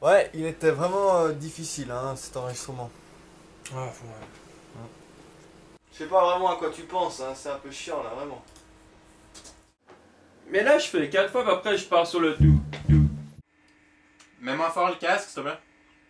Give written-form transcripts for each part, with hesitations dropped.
Ouais, il était vraiment difficile, hein, cet enregistrement. Ah, faut... Je sais pas vraiment à quoi tu penses, hein, c'est un peu chiant là, vraiment. Mais là, je fais 4 fois, puis après, je pars sur le tout. Mets-moi fort le casque, s'il te plaît.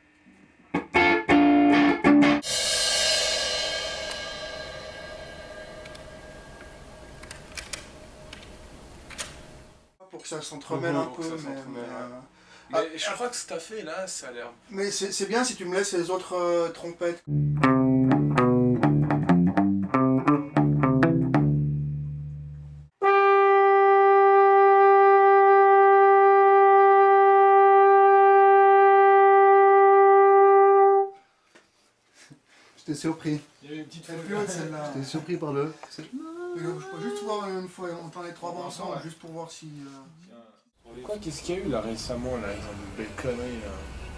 Pour que ça s'entremêle un peu, Mais je crois que ce que t'as fait là, ça a l'air... mais c'est bien si tu me laisses les autres trompettes. J'étais surpris. Il y avait une petite Elle est plus haute celle-là. J'étais surpris par le... Je peux juste voir une fois, on entend les trois bons ensemble, juste pour voir si... Quoi, qu'est-ce qu'il y a eu là récemment, là? Ils ont de belles conneries là.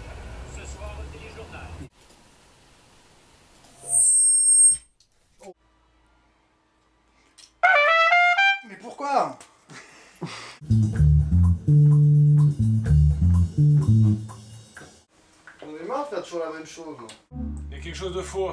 Mais pourquoi? On est marre de faire toujours la même chose. Il y a quelque chose de faux.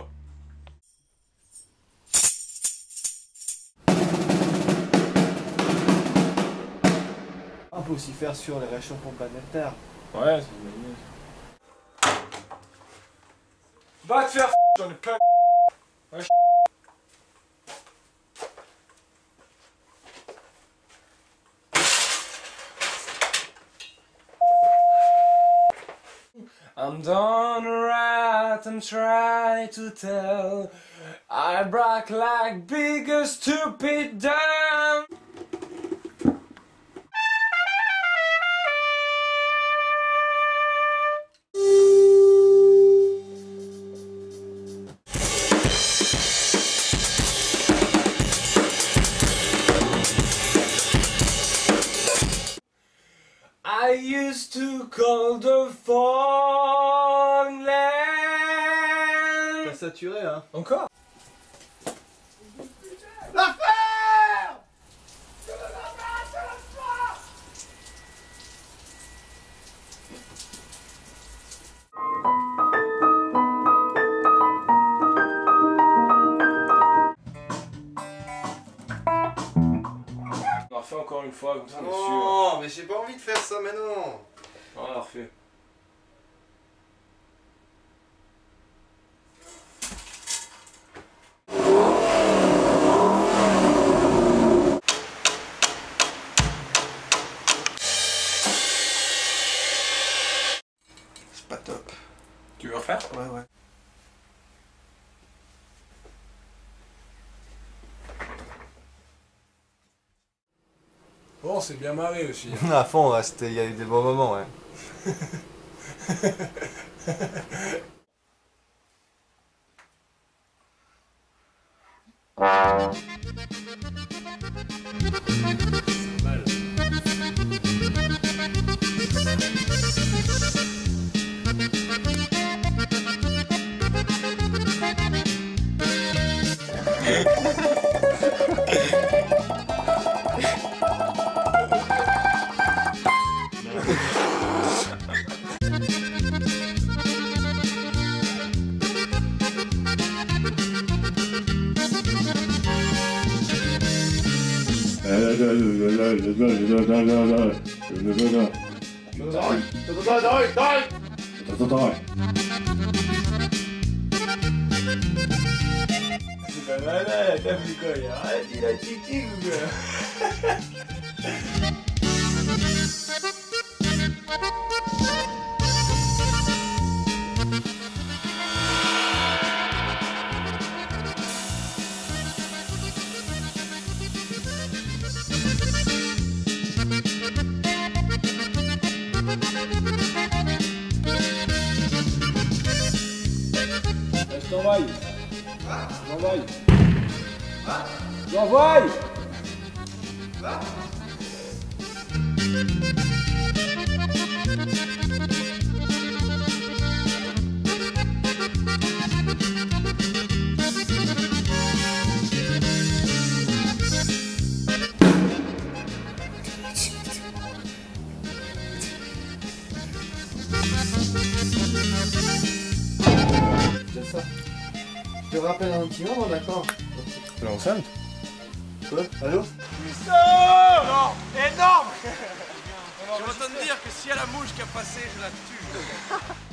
On peut aussi faire sur les réchauffements planétaires. Ouais, c'est une bonne idée. Va te faire j'en ai plein de ouais, I'm done right, I'm trying to tell. I bark like bigger stupid damn. I used to call the phone land. T'as saturé, hein. Encore? On refait encore une fois, comme ça on est sûr. Non, mais j'ai pas envie de faire ça maintenant. On la refait. C'est pas top. Tu veux refaire? Ouais, ouais. Bon, c'est bien marré aussi. À fond, ouais, il y a eu des bons moments, ouais. T'as vu quoi, il a dit la titi ou quoi? Je t'envoie. J'envoie. J'envoie. C'est ça. Je te rappelle un petit moment, d'accord? T'es enceinte? Quoi? Allô? Non! Énorme! Je vais te dire que si y a la mouche qui a passé, je la tue.